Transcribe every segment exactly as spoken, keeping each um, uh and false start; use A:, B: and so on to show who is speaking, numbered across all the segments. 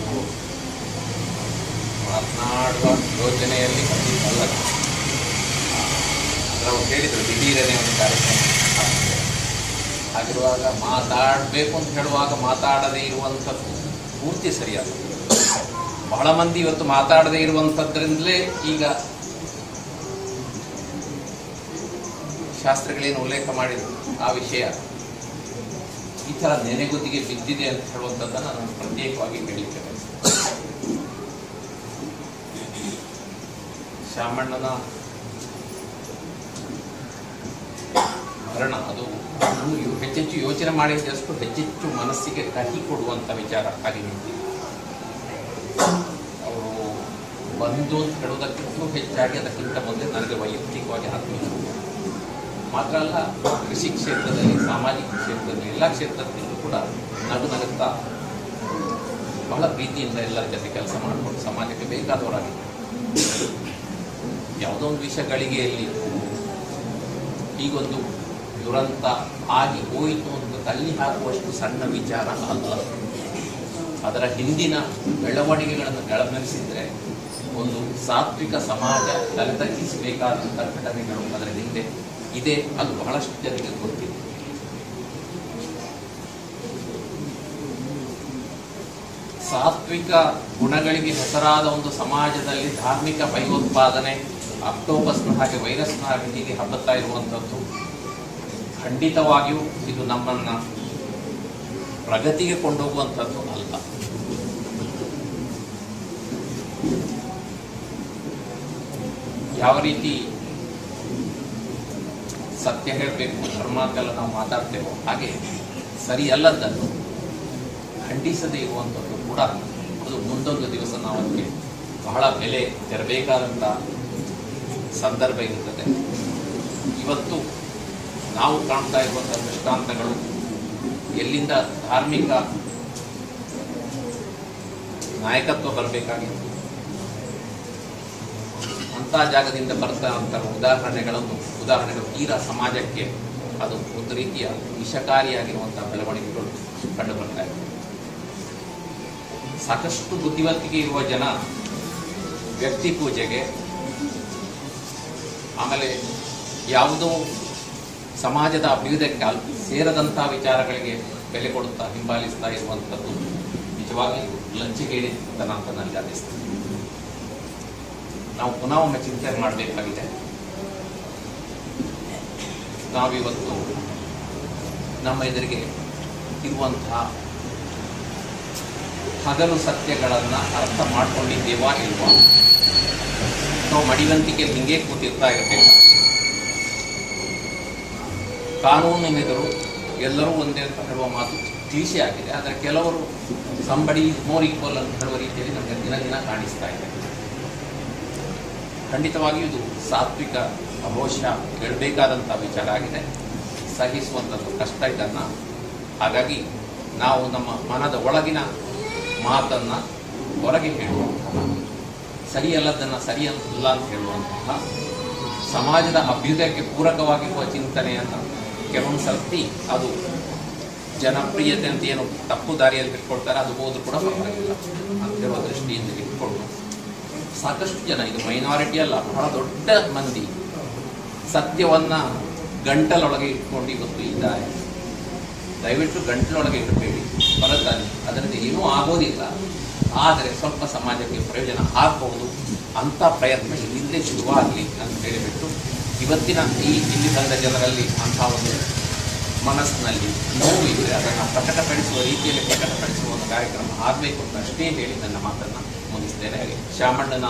A: ಮಾತನಾಡುವ ಯೋಜನೆಯಲ್ಲಿ ಅಲ್ಲ. ನಾವು ಹೇಳಿದರು ದಿಢೀರನೇ ಒಂದು ಕಾರ್ಯಕ್ರಮ ಆಗಿರುವಾಗ ಮಾತಾಡಬೇಕು ಅಂತ ಹೇಳುವಾಗ ಮಾತಾಡದೇ ಇರುವಂಥದ್ದು ಪೂರ್ತಿ ಸರಿಯಲ್ಲ. ಬಹಳ ಮಂದಿ ಇವತ್ತು ಮಾತಾಡದೇ ಇರುವಂಥದ್ರಿಂದಲೇ ಈಗ ಶಾಸ್ತ್ರಗಳೇನು ಉಲ್ಲೇಖ ಮಾಡಿದ್ರು ಆ ವಿಷಯ ಈ ಥರ ನೆನೆಗುದಿಗೆ ಬಿದ್ದಿದೆ ಅಂತ ಹೇಳುವಂಥದ್ದನ್ನು ನಾನು ಪ್ರತ್ಯೇಕವಾಗಿ ಹೇಳಿದ್ದೇನೆ. ಶಾಮಣ್ಣನ ಮರಣ ಅದು ಹೆಚ್ಚೆಚ್ಚು ಯೋಚನೆ ಮಾಡಿದಷ್ಟು ಹೆಚ್ಚೆಚ್ಚು ಮನಸ್ಸಿಗೆ ಕಹಿ ಕೊಡುವಂಥ ವಿಚಾರ ಆಗಿ ನಿಂತಿದೆ. ಅವರು ಬಂದು ಅಂತ ಹೇಳುವುದಕ್ಕಿಂತಲೂ ಹೆಚ್ಚಾಗಿ ಅದಕ್ಕಿಂತ ಮೊದಲೇ ನನಗೆ ವೈಯಕ್ತಿಕವಾಗಿ ಆತ್ಮೀಯ ಮಾತ್ರ ಅಲ್ಲ, ಕೃಷಿ ಕ್ಷೇತ್ರದಲ್ಲಿ, ಸಾಮಾಜಿಕ ಕ್ಷೇತ್ರದಲ್ಲಿ, ಎಲ್ಲ ಕ್ಷೇತ್ರದಲ್ಲೂ ಕೂಡ ನಗು ನಗುತ್ತಾ ಬಹಳ ಪ್ರೀತಿಯಿಂದ ಎಲ್ಲರ ಜೊತೆ ಕೆಲಸ ಮಾಡಿಕೊಂಡು ಸಮಾಜಕ್ಕೆ ಬೇಕಾದವರಾಗಿದ್ದಾರೆ. ಯಾವುದೋ ಒಂದು ವಿಷಯ ಗಳಿಗೆಯಲ್ಲಿ ಹೀಗೊಂದು ದುರಂತ ಆಗಿ ಹೋಯಿತು ಅಂತ ತಳ್ಳಿ ಹಾಕುವಷ್ಟು ಸಣ್ಣ ವಿಚಾರ ಅಲ್ಲ. ಅದರ ಹಿಂದಿನ ಬೆಳವಣಿಗೆಗಳನ್ನು ಗಮನಿಸಿದರೆ ಒಂದು ಸಾತ್ವಿಕ ಸಮಾಜ ತಲೆತಗ್ಗಿಸಬೇಕಾದಂಥ ಘಟನೆಗಳು ಅದರ ಹಿಂದೆ ಇದೆ. ಅದು ಬಹಳಷ್ಟು ಜನರಿಗೆ ಗೊತ್ತಿದೆ. ಸಾತ್ವಿಕ ಗುಣಗಳಿಗೆ ಹೆಸರಾದ ಒಂದು ಸಮಾಜದಲ್ಲಿ ಧಾರ್ಮಿಕ ಭಯೋತ್ಪಾದನೆ ಅಕ್ಟೋಪಸ್ನ ಹಾಗೆ ವೈರಸ್ನ ಹಾಗೆ ಹೀಗೆ ಹಬ್ಬುತ್ತಾ ಇರುವಂಥದ್ದು ಖಂಡಿತವಾಗಿಯೂ ಇದು ನಮ್ಮನ್ನು ಪ್ರಗತಿಗೆ ಕೊಂಡೋಗುವಂಥದ್ದು ಅಲ್ಲ. ಯಾವ ರೀತಿ ಸತ್ಯ ಹೇಳಬೇಕು, ಧರ್ಮ ಅಂತೆಲ್ಲ ನಾವು ಮಾತಾಡ್ತೇವೋ ಹಾಗೆ ಸರಿಯಲ್ಲದನ್ನು ಖಂಡಿಸದೇ ಇರುವಂಥದ್ದು ಕೂಡ ಅದು ಮುಂದೊಂದು ದಿವಸ ನಾವು ಅದಕ್ಕೆ ಬಹಳ ಬೆಲೆ ತೆರಬೇಕಾದಂಥ ಸಂದರ್ಭ ಇರುತ್ತದೆ. ಇವತ್ತು ನಾವು ಕಾಣ್ತಾ ಇರುವಂಥ ದೃಷ್ಟಾಂತಗಳು ಎಲ್ಲಿಂದ ಧಾರ್ಮಿಕ ನಾಯಕತ್ವ ಬರಬೇಕಾಗಿತ್ತು ಅಂಥ ಜಾಗದಿಂದ ಬರ್ತಾ ಅಂತ ಉದಾಹರಣೆಗಳನ್ನು ಉದಾಹರಣೆಗಳು ತೀರಾ ಸಮಾಜಕ್ಕೆ ಅದು ಒಂದು ರೀತಿಯ ವಿಷಕಾರಿಯಾಗಿರುವಂಥ ಬೆಳವಣಿಗೆಗಳು ಕಂಡು ಬರ್ತಾ ಇದೆ. ಸಾಕಷ್ಟು ಬುದ್ಧಿವಂತಿಕೆ ಇರುವ ಜನ ವ್ಯಕ್ತಿ ಪೂಜೆಗೆ, ಆಮೇಲೆ ಯಾವುದೋ ಸಮಾಜದ ಅಭ್ಯುದಯಕ್ಕೆ ಸೇರದಂಥ ವಿಚಾರಗಳಿಗೆ ಬೆಲೆ ಕೊಡುತ್ತಾ ಹಿಂಬಾಲಿಸ್ತಾ ಇರುವಂಥದ್ದು ನಿಜವಾಗಿ ಲಂಚಗೇಡಿತನ ಅಂತ ನನಗೆ ಅನ್ನಿಸ್ತದೆ. ನಾವು ಪುನಃ ಒಮ್ಮೆ ಚಿಂತನೆ ಮಾಡಬೇಕಾಗಿದೆ. ನಾವಿವತ್ತು ನಮ್ಮ ಎದುರಿಗೆ ಇರುವಂತಹ ಹಗಲು ಸತ್ಯಗಳನ್ನು ಅರ್ಥ ಮಾಡ್ಕೊಂಡಿದ್ದೇವಾ ಇಲ್ವಾ? ನಾವು ಮಡಿವಂತಿಕೆ ಹಿಂಗೆ ಕೂತಿರ್ತಾ ಇರಬೇಕು. ಕಾನೂನಿನೆದುರು ಎಲ್ಲರೂ ಒಂದೇ ಅಂತ ಹೇಳುವ ಮಾತು ತಿಳಿಸಿ ಆಗಿದೆ. ಆದರೆ ಕೆಲವರು ಸಂಬಡಿ ಮೋರ್ ಈಕ್ವಲ್ ಅಂತ ಹೇಳುವ ರೀತಿಯಲ್ಲಿ ನಮಗೆ ದಿನ ದಿನ ಕಾಣಿಸ್ತಾ ಇದೆ. ಖಂಡಿತವಾಗಿಯೂ ಇದು ಸಾತ್ವಿಕ ಬಹುಶಃ ಹೇಳಬೇಕಾದಂಥ ವಿಚಾರ ಆಗಿದೆ. ಸಹಿಸುವಂಥದ್ದು ಕಷ್ಟ ಇದನ್ನು. ಹಾಗಾಗಿ ನಾವು ನಮ್ಮ ಮನದ ಒಳಗಿನ ಮಾತನ್ನು ಹೊರಗೆ ಹೇಳುವಂತಹ, ಸರಿಯಲ್ಲದನ್ನು ಸರಿಯಲ್ಲ ಅಂತ ಹೇಳುವಂತಹ, ಸಮಾಜದ ಅಭ್ಯುದಯಕ್ಕೆ ಪೂರಕವಾಗಿರುವ ಚಿಂತನೆಯನ್ನು ಕೆಲವೊಂದು ಸರ್ತಿ ಅದು ಜನಪ್ರಿಯತೆ ಅಂತ ಏನು ತಪ್ಪು ದಾರಿಯಲ್ಲಿ ಇಟ್ಕೊಳ್ತಾರೆ, ಅದು ಹೋದ್ರೂ ಕೂಡ ಪರವಾಗಿಲ್ಲ ಅಂತ ಹೇಳುವ ದೃಷ್ಟಿಯಿಂದ ಇಟ್ಕೊಂಡು ಸಾಕಷ್ಟು ಜನ, ಇದು ಮೈನಾರಿಟಿ ಅಲ್ಲ, ಬಹಳ ದೊಡ್ಡ ಮಂದಿ ಸತ್ಯವನ್ನು ಗಂಟಲೊಳಗೆ ಇಟ್ಕೊಂಡು ಇವತ್ತು ಇದ್ದಾರೆ. ದಯವಿಟ್ಟು ಗಂಟಲೊಳಗೆ ಇಡಬೇಡಿ, ಹೊರತಾನೆ ಅದರಿಂದ ಏನೂ ಆಗೋದಿಲ್ಲ. ಆದರೆ ಸ್ವಲ್ಪ ಸಮಾಜಕ್ಕೆ ಪ್ರಯೋಜನ ಆಗಬಹುದು ಅಂಥ ಪ್ರಯತ್ನ ಇಲ್ಲಿಂದಲೇ ಶುರುವಾಗಲಿ ಅಂತ ಹೇಳಿಬಿಟ್ಟು ಇವತ್ತಿನ ಈ ಇಲ್ಲಿ ಬಂದ ಜನರಲ್ಲಿ ಅಂಥ ಒಂದು ಮನಸ್ಸಿನಲ್ಲಿ ನೋವು ಇದ್ದರೆ ಅದನ್ನು ಪ್ರಕಟಪಡಿಸುವ ರೀತಿಯಲ್ಲಿ ಪ್ರಕಟಪಡಿಸುವ ಒಂದು ಕಾರ್ಯಕ್ರಮ ಆಗಬೇಕು ಅಂತ ಅಷ್ಟೇ ಹೇಳಿ ನನ್ನ ಮಾತನ್ನು ಮುಗಿಸ್ತೇನೆ. ಶಾಮಣ್ಣನ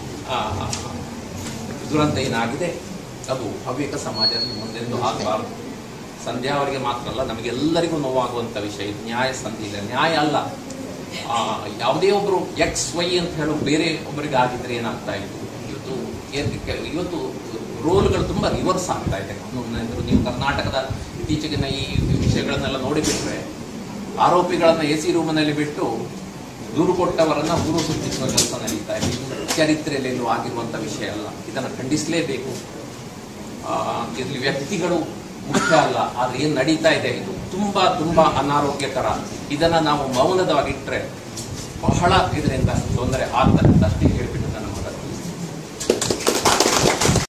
A: ದುರಂತ ಏನಾಗಿದೆ ಅದು ಹವ್ಯಕ ಸಮಾಜದಲ್ಲಿ ಮುಂದೆಂದು ಆಗಬಾರದು. ಸಂಧ್ಯಾವರಿಗೆ ಮಾತ್ರ ಅಲ್ಲ, ನಮಗೆಲ್ಲರಿಗೂ ನೋವಾಗುವಂಥ ವಿಷಯ ಇದು. ನ್ಯಾಯ ಸಂಧಿಯಿಲ್ಲ, ನ್ಯಾಯ ಅಲ್ಲ. ಯಾವುದೇ ಒಬ್ಬರು ಎಕ್ಸ್ ವೈ ಅಂತ ಹೇಳೋ ಬೇರೆ ಒಬ್ಬರಿಗೆ ಆಗಿದ್ರೆ ಏನಾಗ್ತಾ ಇತ್ತು. ಇವತ್ತು ಇವತ್ತು ರೋಲ್ಗಳು ತುಂಬ ರಿವರ್ಸ್ ಆಗ್ತಾ ಇದೆ. ನೀವು ಕರ್ನಾಟಕದ ಇತ್ತೀಚೆಗಿನ ಈ ವಿಷಯಗಳನ್ನೆಲ್ಲ ನೋಡಿಬಿಟ್ರೆ ಆರೋಪಿಗಳನ್ನು ಎ ಸಿ ರೂಮಿನಲ್ಲಿ ಬಿಟ್ಟು ದೂರು ಕೊಟ್ಟವರನ್ನು ದೂರು ಸೃಷ್ಟಿಸುವ ಕೆಲಸ ನಡೀತಾ ಇದೆ. ಚರಿತ್ರೆಯಲ್ಲಿ ಎಲ್ಲೂ ಆಗಿರುವಂಥ ವಿಷಯ ಅಲ್ಲ. ಇದನ್ನು ಖಂಡಿಸಲೇಬೇಕು. ಇದರಲ್ಲಿ ವ್ಯಕ್ತಿಗಳು ಮುಖ್ಯ ಅಲ್ಲ, ಆದರೆ ಏನು ನಡೀತಾ ಇದೆ ಇದು ತುಂಬ ತುಂಬ ಅನಾರೋಗ್ಯಕರ. ಇದನ್ನು ನಾವು ಮೌನದವಾಗಿಟ್ಟರೆ ಬಹಳ ಇದರಿಂದ ತೊಂದರೆ